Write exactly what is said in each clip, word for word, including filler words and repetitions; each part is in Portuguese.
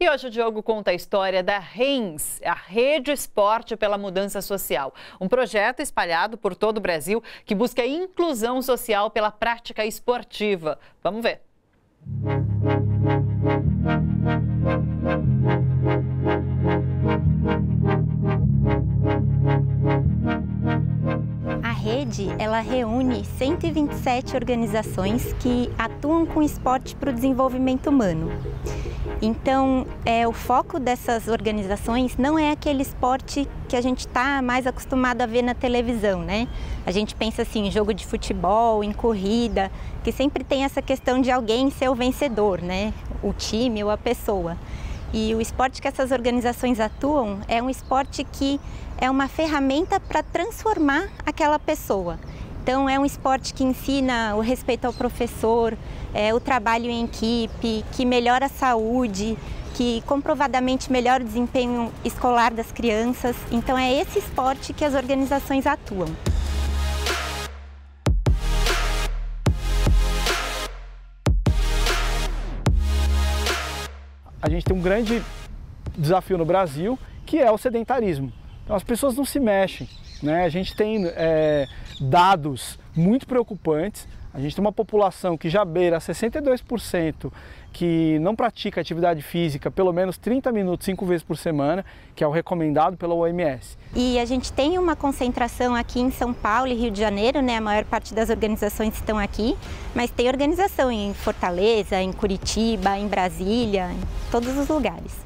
E hoje o Diogo conta a história da RENS, a Rede Esporte pela Mudança Social. Um projeto espalhado por todo o Brasil que busca a inclusão social pela prática esportiva. Vamos ver. A rede, ela reúne cento e vinte e sete organizações que atuam com esporte para o desenvolvimento humano. Então, é, o foco dessas organizações não é aquele esporte que a gente está mais acostumado a ver na televisão, né? A gente pensa assim, em jogo de futebol, em corrida, que sempre tem essa questão de alguém ser o vencedor, né? O time ou a pessoa. E o esporte que essas organizações atuam é um esporte que é uma ferramenta para transformar aquela pessoa. Então, é um esporte que ensina o respeito ao professor, é, o trabalho em equipe, que melhora a saúde, que comprovadamente melhora o desempenho escolar das crianças. Então, é esse esporte que as organizações atuam. A gente tem um grande desafio no Brasil, que é o sedentarismo. Então, as pessoas não se mexem, né? A gente tem é, dados muito preocupantes. A gente tem uma população que já beira sessenta e dois por cento que não pratica atividade física pelo menos trinta minutos, cinco vezes por semana, que é o recomendado pela O M S. E a gente tem uma concentração aqui em São Paulo e Rio de Janeiro, né? A maior parte das organizações estão aqui, mas tem organização em Fortaleza, em Curitiba, em Brasília, em todos os lugares.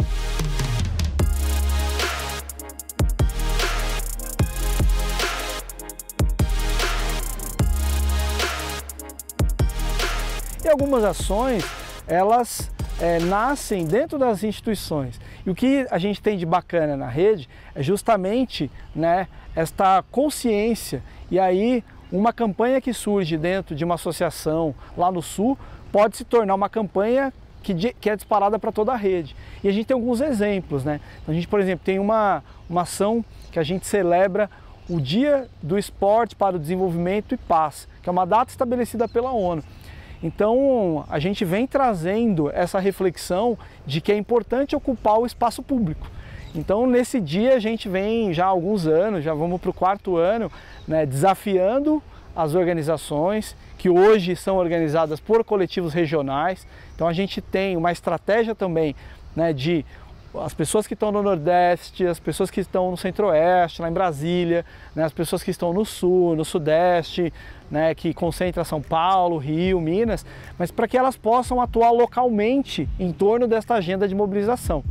E algumas ações, elas é, nascem dentro das instituições. E o que a gente tem de bacana na rede é justamente, né, esta consciência. E aí, uma campanha que surge dentro de uma associação lá no Sul pode se tornar uma campanha que, de, que é disparada para toda a rede. E a gente tem alguns exemplos, né? A gente, por exemplo, tem uma, uma ação que a gente celebra o Dia do Esporte para o Desenvolvimento e Paz, que é uma data estabelecida pela ONU. Então, a gente vem trazendo essa reflexão de que é importante ocupar o espaço público. Então, nesse dia, a gente vem já há alguns anos, já vamos para o quarto ano, né, desafiando as organizações que hoje são organizadas por coletivos regionais. Então, a gente tem uma estratégia também, né, de as pessoas que estão no Nordeste, as pessoas que estão no Centro-Oeste, lá em Brasília, né, as pessoas que estão no Sul, no Sudeste, né, que concentra São Paulo, Rio, Minas, mas para que elas possam atuar localmente em torno desta agenda de mobilização.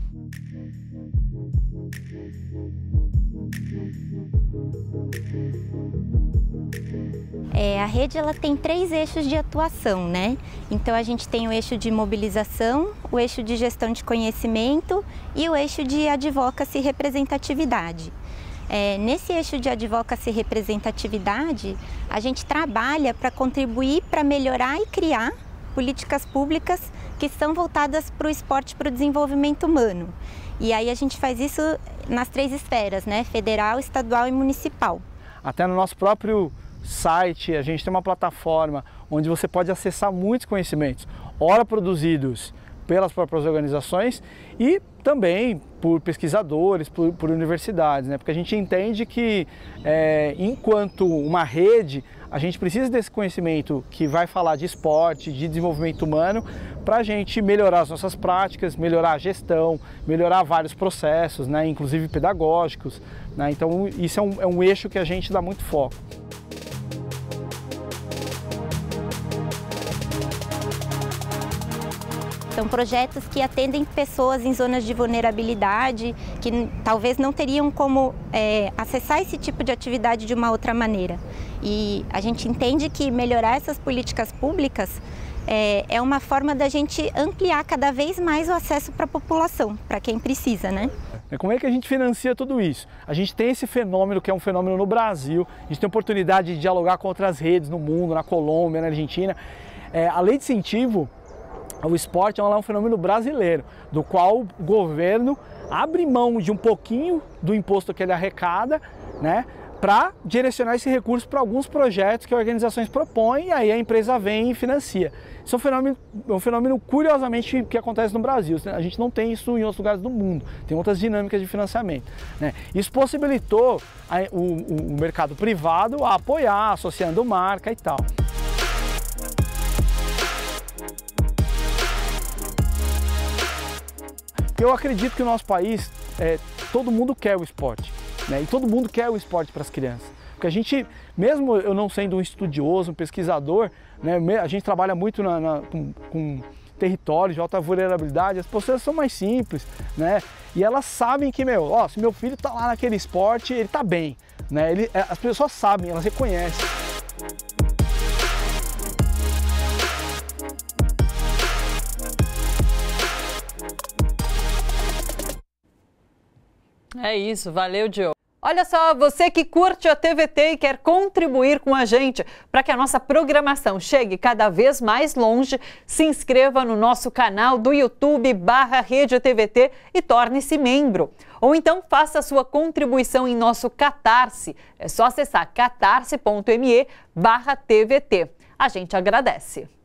É, a rede ela tem três eixos de atuação, né? Então a gente tem o eixo de mobilização, o eixo de gestão de conhecimento e o eixo de advocacy e representatividade. É, nesse eixo de advocacy e representatividade, a gente trabalha para contribuir para melhorar e criar políticas públicas que são voltadas para o esporte, para o desenvolvimento humano. E aí a gente faz isso nas três esferas, né? Federal, estadual e municipal. Até no nosso próprio site, a gente tem uma plataforma onde você pode acessar muitos conhecimentos, ora produzidos pelas próprias organizações e também por pesquisadores, por, por universidades, né? Porque a gente entende que, é, enquanto uma rede, a gente precisa desse conhecimento que vai falar de esporte, de desenvolvimento humano, para a gente melhorar as nossas práticas, melhorar a gestão, melhorar vários processos, né? Inclusive pedagógicos, né? Então, isso é um, é um eixo que a gente dá muito foco. São projetos que atendem pessoas em zonas de vulnerabilidade, que talvez não teriam como é, acessar esse tipo de atividade de uma outra maneira. E a gente entende que melhorar essas políticas públicas é, é uma forma da gente ampliar cada vez mais o acesso para a população, para quem precisa, né? Como é que a gente financia tudo isso? A gente tem esse fenômeno que é um fenômeno no Brasil, a gente tem a oportunidade de dialogar com outras redes no mundo, na Colômbia, na Argentina. É, a lei de incentivo ao esporte é um fenômeno brasileiro, do qual o governo abre mão de um pouquinho do imposto que ele arrecada, né, para direcionar esse recurso para alguns projetos que organizações propõem e aí a empresa vem e financia. Isso é um fenômeno, um fenômeno curiosamente que acontece no Brasil. A gente não tem isso em outros lugares do mundo, tem outras dinâmicas de financiamento, né? Isso possibilitou a, o, o mercado privado a apoiar, associando marca e tal. Eu acredito que o nosso país, é, todo mundo quer o esporte, né? E todo mundo quer o esporte para as crianças. Porque a gente, mesmo eu não sendo um estudioso, um pesquisador, né, a gente trabalha muito na, na, com, com territórios de alta vulnerabilidade, as pessoas são mais simples, né? E elas sabem que, meu, ó, se meu filho está lá naquele esporte, ele está bem, né? Ele, as pessoas sabem, elas reconhecem. É isso, valeu, Diogo. Olha só, você que curte a T V T e quer contribuir com a gente para que a nossa programação chegue cada vez mais longe, se inscreva no nosso canal do YouTube barra Rede T V T e torne-se membro. Ou então faça a sua contribuição em nosso Catarse. É só acessar catarse ponto me barra T V T. A gente agradece.